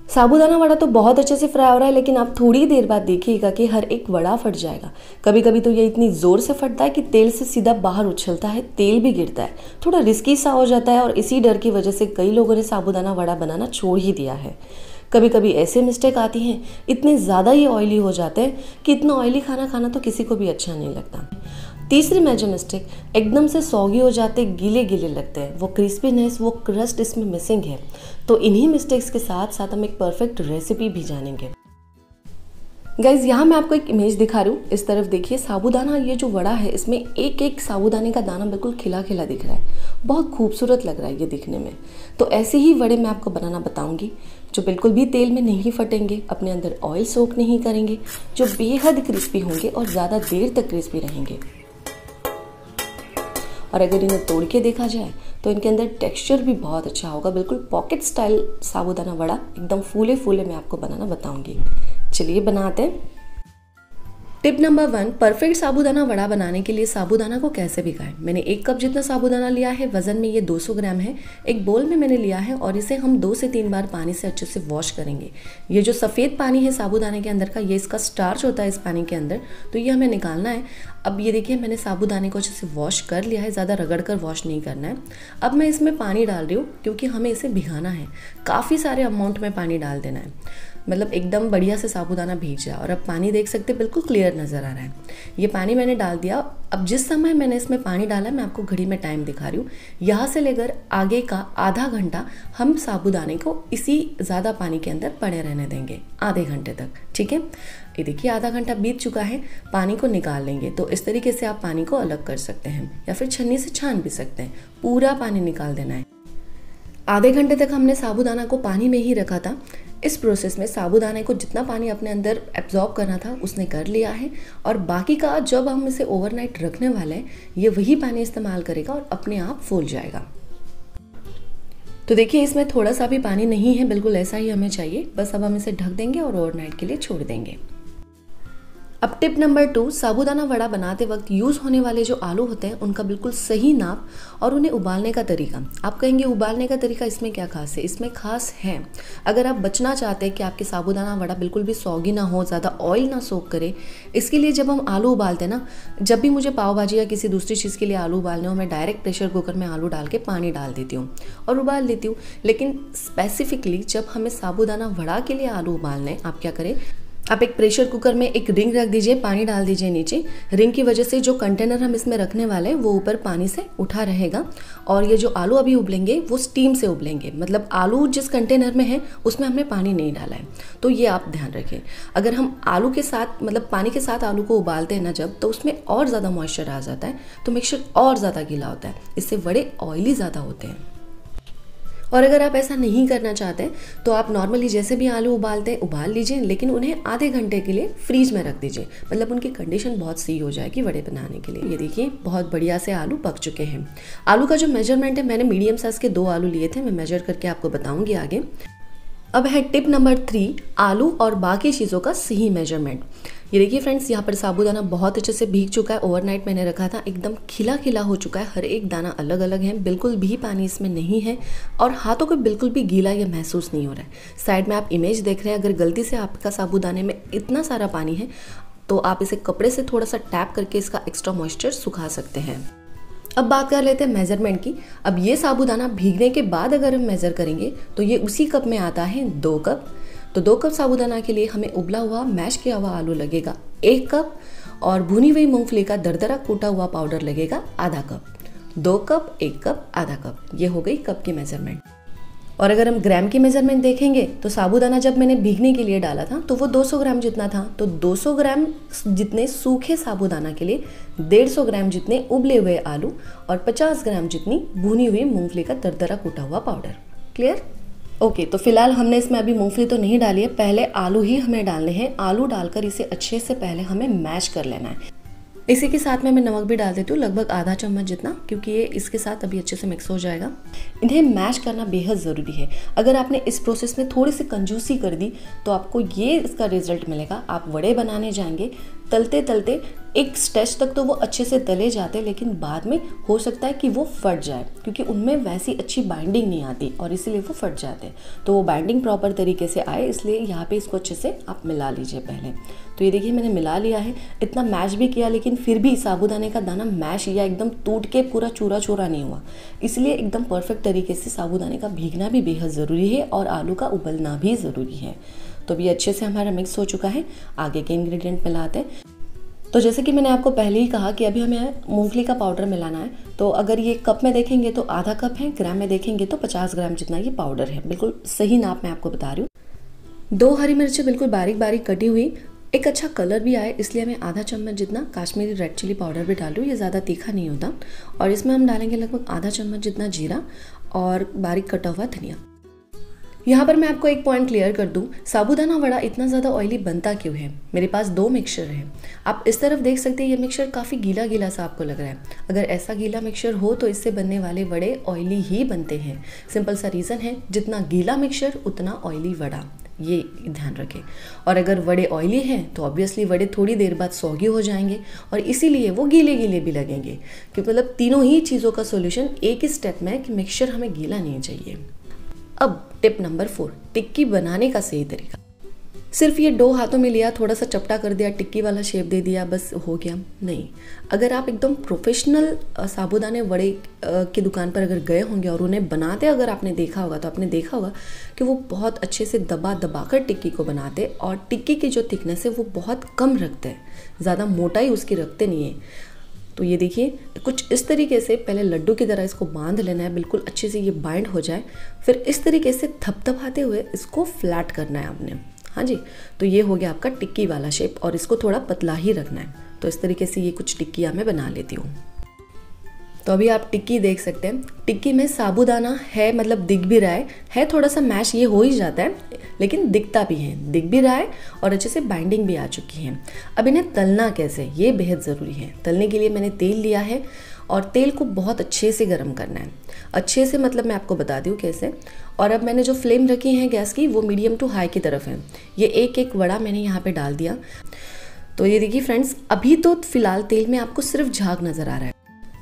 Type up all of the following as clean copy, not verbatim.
साबूदाना वड़ा तो बहुत अच्छे से फ्राई हो रहा है, लेकिन आप थोड़ी देर बाद देखिएगा कि हर एक वड़ा फट जाएगा। कभी कभी तो ये इतनी ज़ोर से फटता है कि तेल से सीधा बाहर उछलता है, तेल भी गिरता है। थोड़ा रिस्की सा हो जाता है और इसी डर की वजह से कई लोगों ने साबूदाना वड़ा बनाना छोड़ ही दिया है। कभी कभी ऐसे मिस्टेक आती हैं, इतने ज़्यादा ये ऑयली हो जाते हैं कि इतना ऑयली खाना खाना तो किसी को भी अच्छा नहीं लगता। तीसरी मेजर मिस्टेक, एकदम से सॉगी हो जाते, गीले गीले लगते हैं, वो क्रिस्पीनेस, वो क्रस्ट इसमें मिसिंग है। तो इन्हीं मिस्टेक्स के साथ साथ हम एक परफेक्ट रेसिपी भी जानेंगे। गाइज, यहाँ मैं आपको एक इमेज दिखा रही हूँ, इस तरफ देखिए। साबूदाना, ये जो वड़ा है, इसमें एक एक साबूदाने का दाना बिल्कुल खिला खिला दिख रहा है, बहुत खूबसूरत लग रहा है ये दिखने में। तो ऐसे ही वड़े मैं आपको बनाना बताऊंगी, जो बिल्कुल भी तेल में नहीं फटेंगे, अपने अंदर ऑयल सोक नहीं करेंगे, जो बेहद क्रिस्पी होंगे और ज़्यादा देर तक क्रिस्पी रहेंगे। और अगर इन्हें तोड़ के देखा जाए तो इनके अंदर टेक्सचर भी बहुत अच्छा होगा, बिल्कुल पॉकेट स्टाइल साबूदाना वड़ा, एकदम फूले फूले मैं आपको बनाना बताऊंगी। चलिए बनाते हैं। Tip number 1, perfect sabudana vada बनाने के लिए साबूदाना को कैसे भिगाएं। मैंने 1 कप जितना साबूदाना लिया है, वजन में ये 200 ग्राम है। एक बोल में मैंने लिया है और इसे हम 2 से 3 बार पानी से अच्छे से वॉश करेंगे। ये जो सफ़ेद पानी है साबूदाने के अंदर का, ये इसका स्टार्च होता है इस पानी के अंदर, तो ये हमें निकालना है। अब ये देखिए, मैंने साबूदाने को अच्छे से वॉश कर लिया है, ज़्यादा रगड़ कर वॉश नहीं करना है। अब मैं इसमें पानी डाल रही हूँ क्योंकि हमें इसे भिगाना है, काफ़ी सारे अमाउंट में पानी डाल देना है, मतलब एकदम बढ़िया से साबूदाना भीग जाए। और अब पानी देख सकते बिल्कुल क्लियर नज़र आ रहा है। ये पानी मैंने डाल दिया। अब जिस समय मैंने इसमें पानी डाला, मैं आपको घड़ी में टाइम दिखा रही हूँ, यहाँ से लेकर आगे का आधा घंटा हम साबूदाने को इसी ज़्यादा पानी के अंदर पड़े रहने देंगे, आधे घंटे तक। ठीक है, ये देखिए आधा घंटा बीत चुका है, पानी को निकाल लेंगे। तो इस तरीके से आप पानी को अलग कर सकते हैं या फिर छन्नी से छान भी सकते हैं, पूरा पानी निकाल देना है। आधे घंटे तक हमने साबूदाना को पानी में ही रखा था। इस प्रोसेस में साबूदाने को जितना पानी अपने अंदर एब्जॉर्ब करना था उसने कर लिया है, और बाकी का जब हम इसे ओवरनाइट रखने वाले हैं, ये वही पानी इस्तेमाल करेगा और अपने आप फूल जाएगा। तो देखिए, इसमें थोड़ा सा भी पानी नहीं है, बिल्कुल ऐसा ही हमें चाहिए। बस अब हम इसे ढक देंगे और ओवरनाइट के लिए छोड़ देंगे। अब टिप नंबर 2, साबूदाना वड़ा बनाते वक्त यूज़ होने वाले जो आलू होते हैं उनका बिल्कुल सही नाप और उन्हें उबालने का तरीका। आप कहेंगे उबालने का तरीका इसमें क्या खास है? इसमें खास है, अगर आप बचना चाहते हैं कि आपके साबूदाना वड़ा बिल्कुल भी सॉगी ना हो, ज़्यादा ऑयल ना सोक करे, इसके लिए जब हम आलू उबालते हैं ना, जब भी मुझे पाव भाजी या किसी दूसरी चीज़ के लिए आलू उबालने हो, मैं डायरेक्ट प्रेशर कुकर में आलू डाल के पानी डाल देती हूँ और उबाल लेती हूँ। लेकिन स्पेसिफिकली जब हमें साबूदाना वड़ा के लिए आलू उबालने, आप क्या करें, आप एक प्रेशर कुकर में एक रिंग रख दीजिए, पानी डाल दीजिए नीचे। रिंग की वजह से जो कंटेनर हम इसमें रखने वाले हैं वो ऊपर पानी से उठा रहेगा, और ये जो आलू अभी उबलेंगे वो स्टीम से उबलेंगे, मतलब आलू जिस कंटेनर में है उसमें हमने पानी नहीं डाला है। तो ये आप ध्यान रखें। अगर हम आलू के साथ, मतलब पानी के साथ आलू को उबालते हैं ना जब, तो उसमें और ज़्यादा मॉइस्चर आ जाता है, तो मिक्सचर और ज़्यादा गीला होता है, इससे वड़े ऑयली ज़्यादा होते हैं। और अगर आप ऐसा नहीं करना चाहते तो आप नॉर्मली जैसे भी आलू उबालते हैं उबाल लीजिए, लेकिन उन्हें आधे घंटे के लिए फ्रीज में रख दीजिए, मतलब उनकी कंडीशन बहुत सही हो जाएगी वड़े बनाने के लिए। ये देखिए, बहुत बढ़िया से आलू पक चुके हैं। आलू का जो मेजरमेंट है, मैंने मीडियम साइज़ के 2 आलू लिए थे, मैं मेजर करके आपको बताऊंगी आगे। अब है टिप नंबर 3, आलू और बाकी चीज़ों का सही मेजरमेंट। ये देखिए फ्रेंड्स, यहाँ पर साबूदाना बहुत अच्छे से भीग चुका है, ओवरनाइट मैंने रखा था, एकदम खिला खिला हो चुका है, हर एक दाना अलग अलग है, बिल्कुल भी पानी इसमें नहीं है, और हाथों को बिल्कुल भी गीला या महसूस नहीं हो रहा है। साइड में आप इमेज देख रहे हैं, अगर गलती से आपका साबूदाने में इतना सारा पानी है तो आप इसे कपड़े से थोड़ा सा टैप करके इसका एक्स्ट्रा मॉइस्चर सुखा सकते हैं। अब बात कर लेते हैं मेज़रमेंट की। अब ये साबूदाना भीगने के बाद अगर हम मेज़र करेंगे तो ये उसी कप में आता है 2 कप। तो 2 कप साबूदाना के लिए हमें उबला हुआ मैश किया हुआ आलू लगेगा 1 कप, और भुनी हुई मूंगफली का दरदरा कूटा हुआ पाउडर लगेगा आधा कप। 2 कप, 1 कप, आधा कप, ये हो गई कप की मेज़रमेंट। और अगर हम ग्राम की मेज़रमेंट देखेंगे तो साबूदाना जब मैंने भीगने के लिए डाला था तो वो 200 ग्राम जितना था, तो 200 ग्राम जितने सूखे साबूदाना के लिए 150 ग्राम जितने उबले हुए आलू और 50 ग्राम जितनी भुनी हुई मूंगफली का दरदरा कूटा हुआ पाउडर। क्लियर? ओके, तो फिलहाल हमने इसमें अभी मूंगफली तो नहीं डाली है, पहले आलू ही हमें डालने हैं। आलू डालकर इसे अच्छे से पहले हमें मैश कर लेना है। इसी के साथ में मैं नमक भी डाल देती हूँ, लगभग आधा चम्मच जितना, क्योंकि ये इसके साथ अभी अच्छे से मिक्स हो जाएगा। इन्हें मैश करना बेहद ज़रूरी है। अगर आपने इस प्रोसेस में थोड़ी सी कंजूसी कर दी तो आपको ये इसका रिजल्ट मिलेगा। आप वड़े बनाने जाएंगे तलते तलते एक स्टेज तक तो वो अच्छे से तले जाते हैं, लेकिन बाद में हो सकता है कि वो फट जाए, क्योंकि उनमें वैसी अच्छी बाइंडिंग नहीं आती और इसीलिए वो फट जाते हैं। तो वो बाइंडिंग प्रॉपर तरीके से आए, इसलिए यहाँ पे इसको अच्छे से आप मिला लीजिए पहले। तो ये देखिए मैंने मिला लिया है, इतना मैश भी किया, लेकिन फिर भी साबूदाने का दाना मैश या एकदम टूट के पूरा चूरा चूरा नहीं हुआ। इसलिए एकदम परफेक्ट तरीके से साबूदाने का भीगना भी बेहद ज़रूरी है और आलू का उबलना भी ज़रूरी है। तो अभी अच्छे से हमारा मिक्स हो चुका है, आगे के इंग्रेडिएंट मिलाते हैं। तो जैसे कि मैंने आपको पहले ही कहा कि अभी हमें मूंगफली का पाउडर मिलाना है। तो अगर ये कप में देखेंगे तो आधा कप है, ग्राम में देखेंगे तो 50 ग्राम जितना ये पाउडर है। बिल्कुल सही नाप मैं आपको बता रही हूँ। 2 हरी मिर्चें बिल्कुल बारीक बारीक कटी हुई, एक अच्छा कलर भी आए इसलिए मैं आधा चम्मच जितना काश्मीरी रेड चिली पाउडर भी डाल रही हूँ। ये ज़्यादा तीखा नहीं होता। और इसमें हम डालेंगे लगभग आधा चम्मच जितना जीरा और बारीक कटा हुआ धनिया। यहाँ पर मैं आपको एक पॉइंट क्लियर कर दूं, साबूदाना वड़ा इतना ज़्यादा ऑयली बनता क्यों है। मेरे पास 2 मिक्सचर हैं। आप इस तरफ देख सकते हैं, ये मिक्सचर काफ़ी गीला गीला सा आपको लग रहा है। अगर ऐसा गीला मिक्सचर हो तो इससे बनने वाले वड़े ऑयली ही बनते हैं। सिंपल सा रीज़न है, जितना गीला मिक्सचर उतना ऑयली वड़ा, ये ध्यान रखें। और अगर वड़े ऑयली हैं तो ऑब्वियसली वड़े थोड़ी देर बाद सौगी हो जाएंगे और इसीलिए वो गीले गीले भी लगेंगे। क्योंकि मतलब तीनों ही चीज़ों का सोल्यूशन एक ही स्टेप में है कि मिक्सचर हमें गीला नहीं चाहिए। अब टिप नंबर 4, टिक्की बनाने का सही तरीका। सिर्फ ये डो हाथों में लिया, थोड़ा सा चपटा कर दिया, टिक्की वाला शेप दे दिया, बस हो गया नहीं। अगर आप एकदम प्रोफेशनल साबूदाने वड़े की दुकान पर अगर गए होंगे और उन्हें बनाते अगर आपने देखा होगा, तो आपने देखा होगा कि वो बहुत अच्छे से दबा दबा कर टिक्की को बनाते और टिक्की की जो थिकनेस है वो बहुत कम रखते हैं, ज़्यादा मोटाई उसकी रखते नहीं है। तो ये देखिए कुछ इस तरीके से पहले लड्डू की तरह इसको बांध लेना है, बिल्कुल अच्छे से ये बाइंड हो जाए। फिर इस तरीके से थपथपाते हुए इसको फ्लैट करना है आपने। हाँ जी, तो ये हो गया आपका टिक्की वाला शेप और इसको थोड़ा पतला ही रखना है। तो इस तरीके से ये कुछ टिक्कियाँ मैं बना लेती हूँ। तो अभी आप टिक्की देख सकते हैं, टिक्की में साबूदाना है, मतलब दिख भी रहा है थोड़ा सा मैश ये हो ही जाता है, लेकिन दिखता भी है, दिख भी रहा है और अच्छे से बाइंडिंग भी आ चुकी है। अब इन्हें तलना कैसे, ये बेहद ज़रूरी है। तलने के लिए मैंने तेल लिया है और तेल को बहुत अच्छे से गर्म करना है। अच्छे से मतलब मैं आपको बता दूँ कैसे। और अब मैंने जो फ्लेम रखी है गैस की वो मीडियम टू हाई की तरफ है। ये एक एक वड़ा मैंने यहाँ पे डाल दिया। तो ये देखिए फ्रेंड्स, अभी तो फिलहाल तेल में आपको सिर्फ झाग नज़र आ रहा है।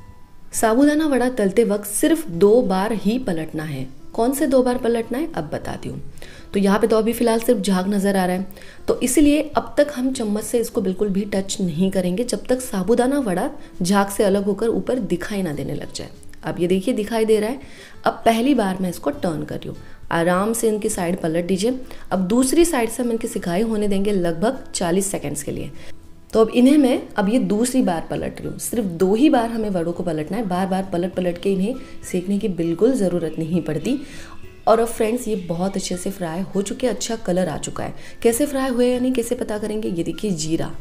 साबूदाना वड़ा तलते वक्त सिर्फ 2 बार ही पलटना है। कौन से 2 बार पलटना है अब बताती हूँ। तो यहाँ पे तो अभी फिलहाल सिर्फ झाग नज़र आ रहा है, तो इसलिए अब तक हम चम्मच से इसको बिल्कुल भी टच नहीं करेंगे जब तक साबूदाना वड़ा झाग से अलग होकर ऊपर दिखाई ना देने लग जाए। अब ये देखिए दिखाई दे रहा है। अब पहली बार मैं इसको टर्न कर रही हूँ, आराम से इनकी साइड पलट दीजिए। अब दूसरी साइड से हम इनकी सिकाई होने देंगे लगभग 40 सेकेंड्स के लिए। तो अब इन्हें मैं अब ये दूसरी बार पलट रही हूँ। सिर्फ 2 ही बार हमें वड़ों को पलटना है, बार बार पलट पलट के इन्हें सेकने की बिल्कुल ज़रूरत नहीं पड़ती। और अब फ्रेंड्स ये बहुत अच्छे से फ्राई हो चुके हैं, अच्छा कलर आ चुका है। कैसे फ्राई हुए या नहीं कैसे पता करेंगे, ये देखिए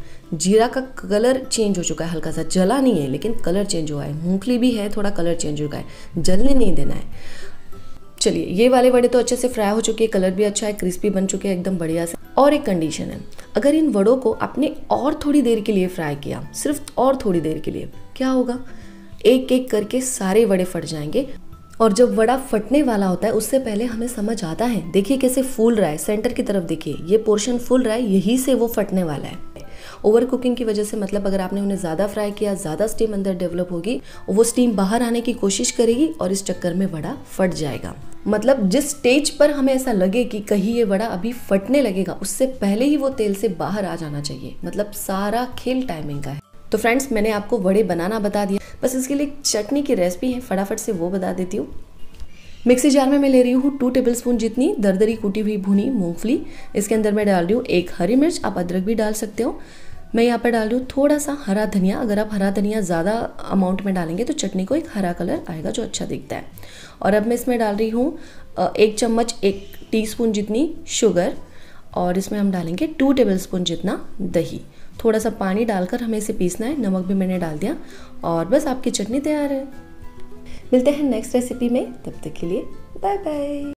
जीरा का कलर चेंज हो चुका है, हल्का सा जला नहीं है लेकिन कलर चेंज हुआ है। मूंगफली भी है, थोड़ा कलर चेंज हो गया है, जलने नहीं देना है। चलिए ये वाले वड़े तो अच्छे से फ्राई हो चुके हैं, कलर भी अच्छा है, क्रिस्पी बन चुके हैं एकदम बढ़िया से। और एक कंडीशन है, अगर इन वड़ों को आपने और थोड़ी देर के लिए फ्राई किया, सिर्फ और थोड़ी देर के लिए, क्या होगा, एक एक करके सारे वड़े फट जाएंगे। और जब वड़ा फटने वाला होता है उससे पहले हमें समझ आता है, देखिए कैसे फूल रहा है, सेंटर की तरफ देखिए ये पोर्शन फूल रहा है, यही से वो फटने वाला है। ओवर कुकिंग की वजह से, मतलब अगर आपने उन्हें ज़्यादा फ्राई किया, ज़्यादा स्टीम अंदर डेवलप होगी, वो स्टीम बाहर आने की कोशिश करेगी और इस चक्कर में वड़ा फट जाएगा। मतलब जिस स्टेज पर हमें ऐसा लगे कि कहीं ये वड़ा अभी फटने लगेगा, उससे पहले ही वो तेल से बाहर आ जाना चाहिए। मतलब सारा खेल टाइमिंग का है। तो फ्रेंड्स मैंने आपको वड़े बनाना बता दिया, बस इसके लिए चटनी की रेसिपी है, फटाफट से वो बता देती हूँ। मिक्सी जार में मैं ले रही हूँ 2 टेबलस्पून जितनी दरदरी कूटी हुई भुनी मूंगफली। इसके अंदर मैं डाल रही हूँ 1 हरी मिर्च, आप अदरक भी डाल सकते हो। मैं यहाँ पर डाल रही हूँ थोड़ा सा हरा धनिया। अगर आप हरा धनिया ज़्यादा अमाउंट में डालेंगे तो चटनी को एक हरा कलर आएगा जो अच्छा दिखता है। और अब मैं इसमें डाल रही हूँ 1 चम्मच 1 टीस्पून जितनी शुगर और इसमें हम डालेंगे 2 टेबलस्पून जितना दही। थोड़ा सा पानी डालकर हमें इसे पीसना है, नमक भी मैंने डाल दिया और बस आपकी चटनी तैयार है। मिलते हैं नेक्स्ट रेसिपी में, तब तक के लिए बाय बाय।